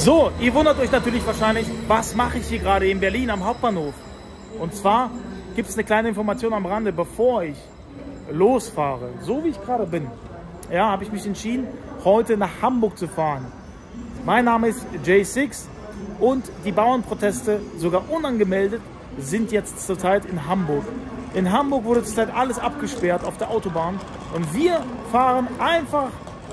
So, ihr wundert euch natürlich wahrscheinlich, was mache ich hier gerade in Berlin am Hauptbahnhof? Und zwar gibt es eine kleine Information am Rande, bevor ich losfahre, so wie ich gerade bin, ja, habe ich mich entschieden, heute nach Hamburg zu fahren. Mein Name ist J6 und die Bauernproteste, sogar unangemeldet, sind jetzt zurzeit in Hamburg. In Hamburg wurde zurzeit alles abgesperrt auf der Autobahn und wir fahren einfach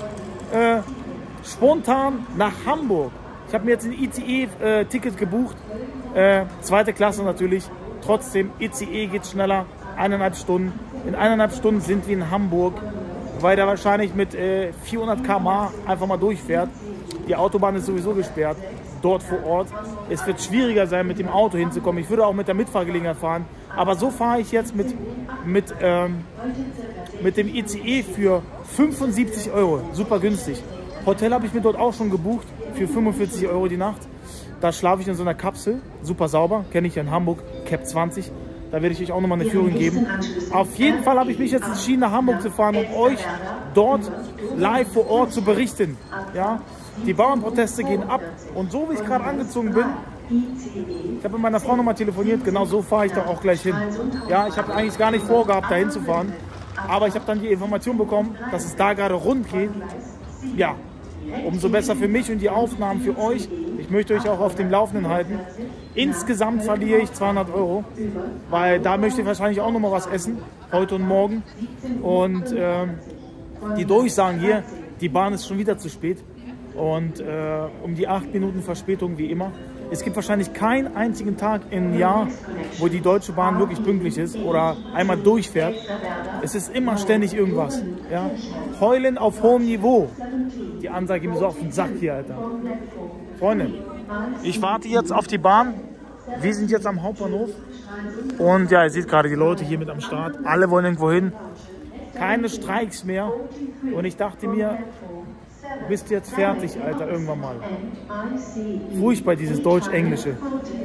spontan nach Hamburg. Ich habe mir jetzt ein ICE-Ticket gebucht, zweite Klasse natürlich. Trotzdem, ICE geht schneller, 1,5 Stunden. In 1,5 Stunden sind wir in Hamburg, weil der wahrscheinlich mit 400 km/h einfach mal durchfährt. Die Autobahn ist sowieso gesperrt, dort vor Ort. Es wird schwieriger sein, mit dem Auto hinzukommen. Ich würde auch mit der Mitfahrgelegenheit fahren. Aber so fahre ich jetzt mit dem ICE für 75 €. Super günstig. Hotel habe ich mir dort auch schon gebucht für 45 € die Nacht. Da schlafe ich in so einer Kapsel, super sauber, kenne ich ja in Hamburg, Cap 20. Da werde ich euch auch nochmal eine Führung geben. Auf jeden Fall habe ich mich jetzt entschieden, nach Hamburg zu fahren, um euch dort live vor Ort zu berichten. Ja? Die Bauernproteste gehen ab und so wie ich gerade angezogen bin, ich habe mit meiner Frau nochmal telefoniert, genau so fahre ich da auch gleich hin. Ja, ich habe eigentlich gar nicht vorgehabt, da hinzufahren, aber ich habe dann die Information bekommen, dass es da gerade rund geht. Ja, umso besser für mich und die Aufnahmen für euch. Ich möchte euch auch auf dem Laufenden halten. Insgesamt verliere ich 200 €, weil da möchte ich wahrscheinlich auch noch mal was essen, heute und morgen. Und die Durchsagen hier, die Bahn ist schon wieder zu spät. Und um die 8 Minuten Verspätung wie immer. Es gibt wahrscheinlich keinen einzigen Tag im Jahr, wo die Deutsche Bahn wirklich pünktlich ist oder einmal durchfährt. Es ist immer ständig irgendwas. Ja? Heulen auf hohem Niveau. Die Ansage geht mir so auf den Sack hier, Alter. Freunde, ich warte jetzt auf die Bahn. Wir sind jetzt am Hauptbahnhof. Und ja, ihr seht gerade die Leute hier mit am Start. Alle wollen irgendwo hin. Keine Streiks mehr. Und ich dachte mir, bist jetzt fertig, Alter, irgendwann mal. Furchtbar, dieses Deutsch-Englische.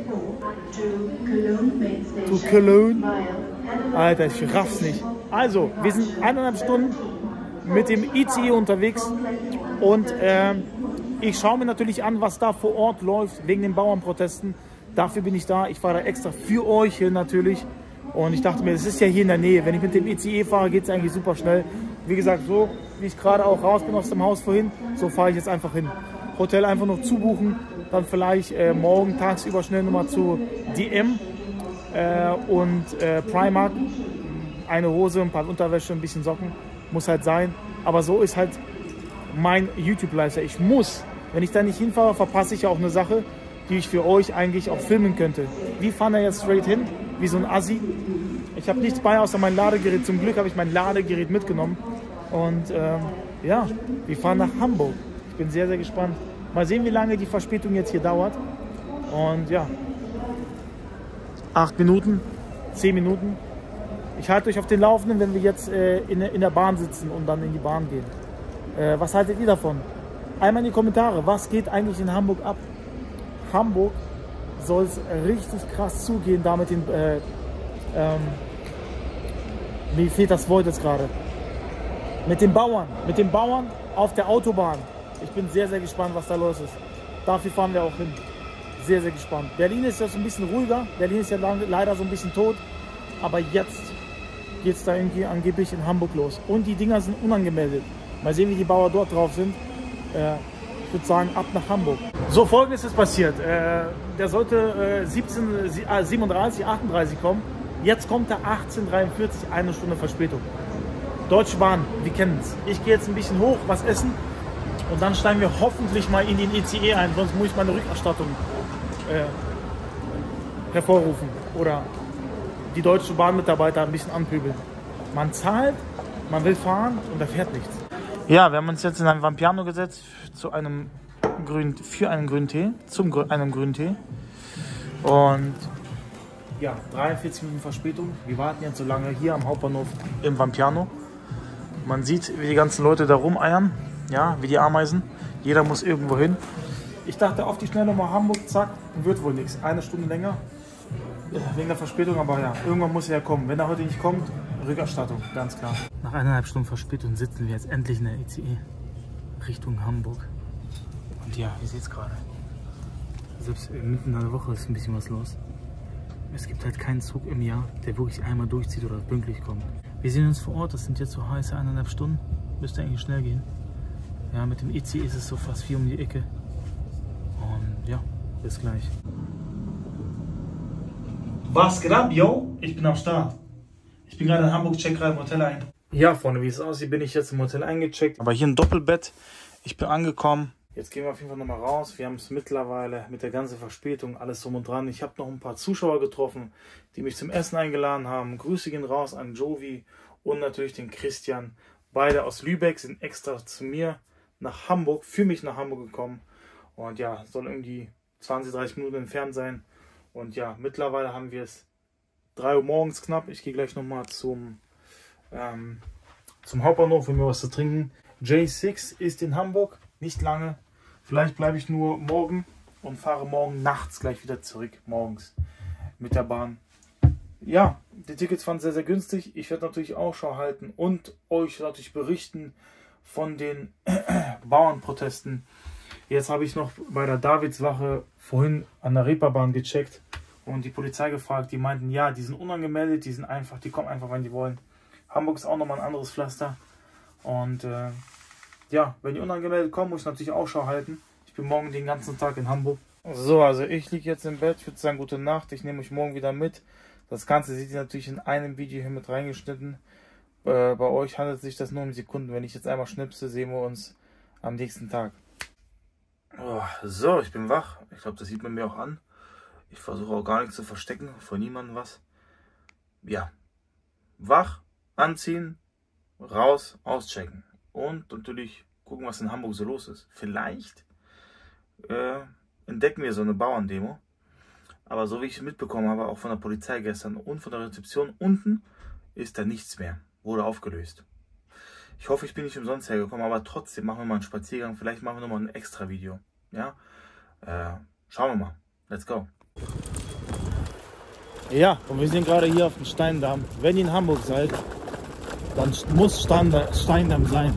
To Cologne. Alter, ich raff's nicht. Also, wir sind 1,5 Stunden mit dem ICE unterwegs und ich schaue mir natürlich an, was da vor Ort läuft, wegen den Bauernprotesten. Dafür bin ich da. Ich fahre da extra für euch hier natürlich. Und ich dachte mir, das ist ja hier in der Nähe. Wenn ich mit dem ICE fahre, geht es eigentlich super schnell. Wie gesagt, so wie ich gerade auch raus bin aus dem Haus vorhin, so fahre ich jetzt einfach hin. Hotel einfach noch zubuchen, dann vielleicht morgen tagsüber schnell nochmal zu DM und Primark. Eine Hose, ein paar Unterwäsche, ein bisschen Socken, muss halt sein. Aber so ist halt mein YouTube-Lifestyle. Ich muss, wenn ich da nicht hinfahre, verpasse ich ja auch eine Sache, die ich für euch eigentlich auch filmen könnte. Wie fahren wir jetzt straight hin? Wie so ein Assi. Ich habe nichts bei, außer mein Ladegerät. Zum Glück habe ich mein Ladegerät mitgenommen. Und ja, wir fahren nach Hamburg. Ich bin sehr, sehr gespannt. Mal sehen, wie lange die Verspätung jetzt hier dauert. Und ja, 8 Minuten, 10 Minuten. Ich halte euch auf den Laufenden, wenn wir jetzt in der Bahn sitzen und dann in die Bahn gehen. Was haltet ihr davon? Einmal in die Kommentare, was geht eigentlich in Hamburg ab? Hamburg soll es richtig krass zugehen, da mit den, mir fehlt das Wort jetzt gerade, mit den Bauern auf der Autobahn. Ich bin sehr, sehr gespannt, was da los ist. Dafür fahren wir auch hin. Sehr, sehr gespannt. Berlin ist jetzt ein bisschen ruhiger, Berlin ist ja leider so ein bisschen tot, aber jetzt geht es da irgendwie angeblich in Hamburg los. Und die Dinger sind unangemeldet. Mal sehen, wie die Bauern dort drauf sind. Ich würde sagen, ab nach Hamburg. So, Folgendes ist passiert. Der sollte 17:37, 38 kommen. Jetzt kommt er 18:43, eine Stunde Verspätung. Deutsche Bahn, wir kennen es. Ich gehe jetzt ein bisschen hoch, was essen und dann steigen wir hoffentlich mal in den ICE ein. Sonst muss ich meine Rückerstattung hervorrufen oder die Deutsche Bahn-Mitarbeiter ein bisschen anpöbeln. Man zahlt, man will fahren und da fährt nichts. Ja, wir haben uns jetzt in ein Vapiano gesetzt für einen grünen Tee, einem grünen Tee. Und ja, 43 Minuten Verspätung. Wir warten jetzt so lange hier am Hauptbahnhof im Vapiano. Man sieht, wie die ganzen Leute da rumeiern, ja, wie die Ameisen. Jeder muss irgendwo hin. Ich dachte auf die Schnelle nochmal Hamburg, zack, wird wohl nichts. Eine Stunde länger, wegen der Verspätung, aber ja, irgendwann muss er ja kommen. Wenn er heute nicht kommt, Rückerstattung, ganz klar. Nach 1,5 Stunden Verspätung sitzen wir jetzt endlich in der ICE Richtung Hamburg. Und ja, ihr seht es gerade, Selbst mitten in der Woche ist ein bisschen was los. Es gibt halt keinen Zug im Jahr, der wirklich einmal durchzieht oder pünktlich kommt. Wir sehen uns vor Ort, das sind jetzt so heiße 1,5 Stunden. Müsste eigentlich schnell gehen. Ja, mit dem ICE ist es so fast 4 um die Ecke. Und ja, bis gleich. Was geht ab, yo? Ich bin am Start. Ich bin gerade in Hamburg, check gerade im Hotel ein. Ja, Freunde, wie es aussieht, bin ich jetzt im Hotel eingecheckt. Aber hier ein Doppelbett. Ich bin angekommen. Jetzt gehen wir auf jeden Fall nochmal raus. Wir haben es mittlerweile mit der ganzen Verspätung, alles drum und dran. Ich habe noch ein paar Zuschauer getroffen, die mich zum Essen eingeladen haben. Grüße gehen raus an Jovi und natürlich den Christian. Beide aus Lübeck sind extra zu mir nach Hamburg, für mich nach Hamburg gekommen. Und ja, soll irgendwie 20, 30 Minuten entfernt sein. Und ja, mittlerweile haben wir es 3 Uhr morgens knapp. Ich gehe gleich nochmal zum Hauptbahnhof, um mir was zu trinken. J6 ist in Hamburg, nicht lange. Vielleicht bleibe ich nur morgen und fahre morgen nachts gleich wieder zurück, morgens mit der Bahn. Ja, die Tickets waren sehr, sehr günstig. Ich werde natürlich Ausschau halten und euch natürlich berichten von den Bauernprotesten. Jetzt habe ich noch bei der Davidswache vorhin an der Reeperbahn gecheckt und die Polizei gefragt. Die meinten, ja, die sind unangemeldet, die kommen einfach, wann die wollen. Hamburg ist auch nochmal ein anderes Pflaster. Und ja, wenn die unangemeldet kommen, muss ich natürlich Ausschau halten. Ich bin morgen den ganzen Tag in Hamburg. So, also ich liege jetzt im Bett. Ich würde sagen, gute Nacht. Ich nehme euch morgen wieder mit. Das Ganze seht ihr natürlich in einem Video hier mit reingeschnitten. Bei euch handelt sich das nur um Sekunden. Wenn ich jetzt einmal schnipse, sehen wir uns am nächsten Tag. Oh, so, ich bin wach. Ich glaube, das sieht man mir auch an. Ich versuche auch gar nichts zu verstecken, vor niemandem was. Ja, wach, anziehen, raus, auschecken. Und natürlich gucken, was in Hamburg so los ist. Vielleicht entdecken wir so eine Bauerndemo. Aber so wie ich mitbekommen habe, auch von der Polizei gestern und von der Rezeption unten, ist da nichts mehr. Wurde aufgelöst. Ich hoffe, ich bin nicht umsonst hergekommen, aber trotzdem machen wir mal einen Spaziergang. Vielleicht machen wir nochmal ein extra Video. Ja? Schauen wir mal. Let's go. Ja, und wir sind gerade hier auf dem Steindamm. Wenn ihr in Hamburg seid, dann muss Steindamm sein.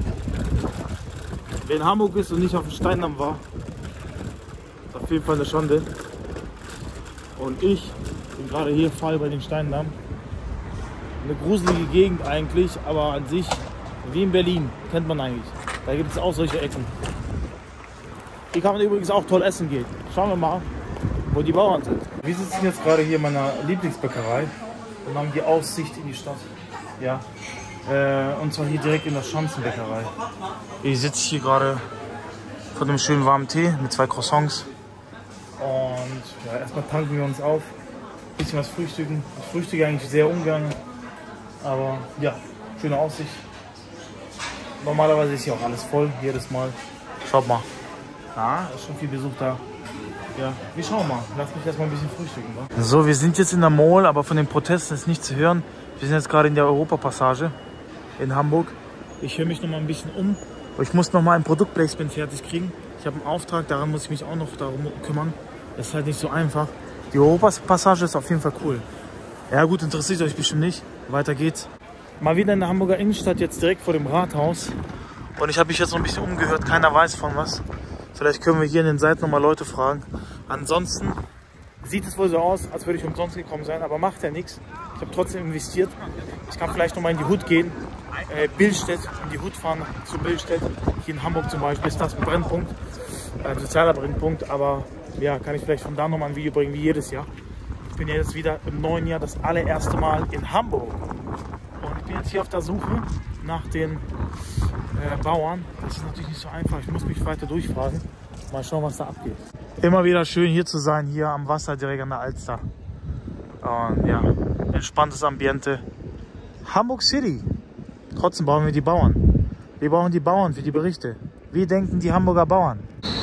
Wer in Hamburg ist und nicht auf dem Steindamm war, ist auf jeden Fall eine Schande. Und ich bin gerade hier voll bei den Steindamm. Eine gruselige Gegend eigentlich, aber an sich wie in Berlin, kennt man eigentlich. Da gibt es auch solche Ecken. Hier kann man übrigens auch toll essen gehen. Schauen wir mal, wo die Bauern sind. Wir sitzen jetzt gerade hier in meiner Lieblingsbäckerei und haben die Aussicht in die Stadt. Ja. Und zwar hier direkt in der Schanzenbäckerei. Ich sitze hier gerade vor dem schönen warmen Tee mit 2 Croissants. Und ja, erstmal tanken wir uns auf. Ein bisschen was frühstücken. Ich frühstücke eigentlich sehr ungern. Aber ja, schöne Aussicht. Normalerweise ist hier auch alles voll, jedes Mal. Schaut mal. Ah, ist schon viel Besuch da. Ja, wir schauen mal. Lass mich erstmal ein bisschen frühstücken. Wa? So, wir sind jetzt in der Mall, aber von den Protesten ist nichts zu hören. Wir sind jetzt gerade in der Europapassage in Hamburg. Ich höre mich noch mal ein bisschen um. Ich muss noch mal ein Produktplacement fertig kriegen. Ich habe einen Auftrag, daran muss ich mich auch noch darum kümmern. Das ist halt nicht so einfach. Die Europapassage ist auf jeden Fall cool. Ja gut, interessiert euch bestimmt nicht. Weiter geht's. Mal wieder in der Hamburger Innenstadt, jetzt direkt vor dem Rathaus. Und ich habe mich jetzt noch ein bisschen umgehört, keiner weiß von was. Vielleicht können wir hier in den Seiten nochmal Leute fragen. Ansonsten sieht es wohl so aus, als würde ich umsonst gekommen sein, aber macht ja nichts. Ich habe trotzdem investiert. Ich kann vielleicht nochmal in die Hut gehen, Billstedt, in die Hut fahren zu Billstedt. Hier in Hamburg zum Beispiel ist das ein Brennpunkt, ein sozialer Brennpunkt, aber ja, kann ich vielleicht von da nochmal ein Video bringen, wie jedes Jahr. Ich bin ja jetzt wieder im neuen Jahr das allererste Mal in Hamburg. Und ich bin jetzt hier auf der Suche nach den Bauern. Das ist natürlich nicht so einfach. Ich muss mich weiter durchfragen. Mal schauen, was da abgeht. Immer wieder schön hier zu sein, hier am Wasser, direkt an der Alster. Und ja, entspanntes Ambiente. Hamburg City. Trotzdem brauchen wir die Bauern. Wir brauchen die Bauern für die Berichte. Wie denken die Hamburger Bauern?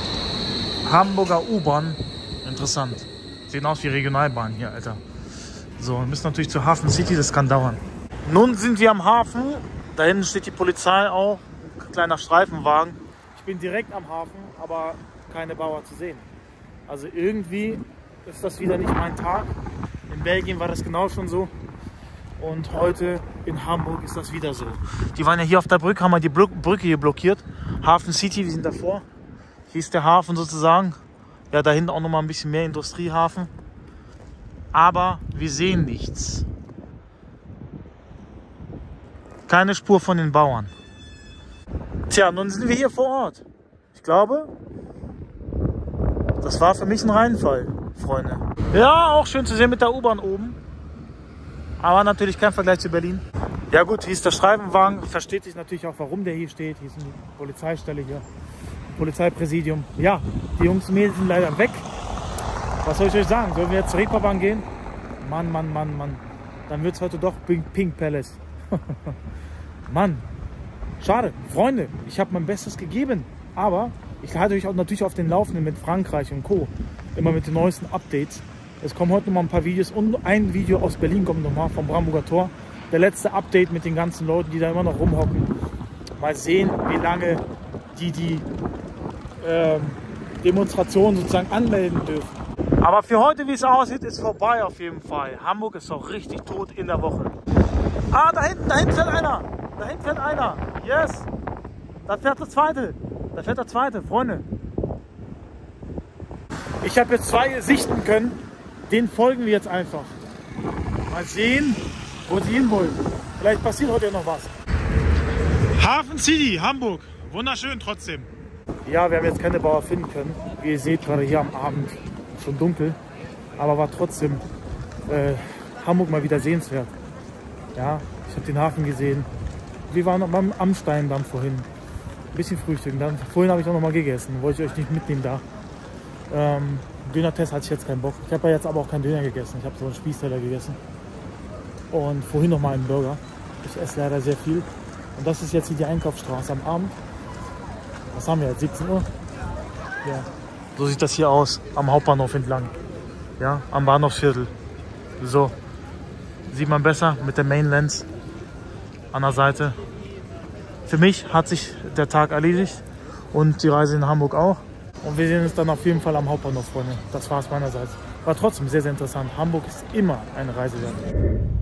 Hamburger U-Bahn. Interessant. Sehen aus wie Regionalbahn hier, Alter. So, wir müssen natürlich zur Hafen City, das kann dauern. Nun sind wir am Hafen. Da hinten steht die Polizei auch. Ein kleiner Streifenwagen. Ich bin direkt am Hafen, aber keine Bauer zu sehen. Also irgendwie ist das wieder nicht mein Tag. In Belgien war das genau schon so. Und heute in Hamburg ist das wieder so. Die waren ja hier auf der Brücke, haben wir die Brücke hier blockiert. Hafen City, wir sind davor. Hier ist der Hafen sozusagen. Ja, da hinten auch noch mal ein bisschen mehr Industriehafen. Aber wir sehen nichts. Keine Spur von den Bauern. Tja, nun sind wir hier vor Ort. Ich glaube, das war für mich ein Reinfall, Freunde. Ja, auch schön zu sehen mit der U-Bahn oben. Aber natürlich kein Vergleich zu Berlin. Ja gut, hier ist der Streifenwagen. Versteht sich natürlich auch, warum der hier steht. Hier ist eine Polizeistelle hier. Polizeipräsidium. Ja, die Jungs und Mädels sind leider weg. Was soll ich euch sagen? Sollen wir jetzt zur Reeperbahn gehen? Mann, Mann, Mann, Mann. Dann wird es heute doch Pink Palace. Mann. Schade. Freunde, ich habe mein Bestes gegeben. Aber ich halte euch auch natürlich auf den Laufenden mit Frankreich und Co. Immer mit den neuesten Updates. Es kommen heute noch mal ein paar Videos und ein Video aus Berlin kommt noch mal vom Brandenburger Tor. Der letzte Update mit den ganzen Leuten, die da immer noch rumhocken. Mal sehen, wie lange die Demonstration sozusagen anmelden dürfen. Aber für heute, wie es aussieht, ist vorbei auf jeden Fall. Hamburg ist auch richtig tot in der Woche. Ah, da hinten fährt einer. Da hinten fährt einer. Yes. Da fährt der zweite. Da fährt der zweite, Freunde. Ich habe jetzt zwei sichten können. Den folgen wir jetzt einfach. Mal sehen, wo sie hinwollen. Vielleicht passiert heute noch was. Hafen City, Hamburg. Wunderschön trotzdem. Ja, wir haben jetzt keine Bauer finden können. Wie ihr seht, gerade hier am Abend schon dunkel. Aber war trotzdem Hamburg mal wieder sehenswert. Ja, ich habe den Hafen gesehen. Wir waren noch beim Amsteindamm vorhin. Ein bisschen frühstücken. Vorhin habe ich auch noch mal gegessen. Wollte ich euch nicht mitnehmen da. Döner-Test hatte ich jetzt keinen Bock. Ich habe ja jetzt aber auch keinen Döner gegessen. Ich habe so einen Spießteller gegessen. Und vorhin noch mal einen Burger. Ich esse leider sehr viel. Und das ist jetzt hier die Einkaufsstraße am Abend. Was haben wir jetzt? 17 Uhr? Ja. So sieht das hier aus. Am Hauptbahnhof entlang. Ja, am Bahnhofsviertel. So. Sieht man besser mit der Main Lens an der Seite. Für mich hat sich der Tag erledigt. Und die Reise in Hamburg auch. Und wir sehen uns dann auf jeden Fall am Hauptbahnhof, Freunde. Das war es meinerseits. War trotzdem sehr, sehr interessant. Hamburg ist immer eine Reise wert.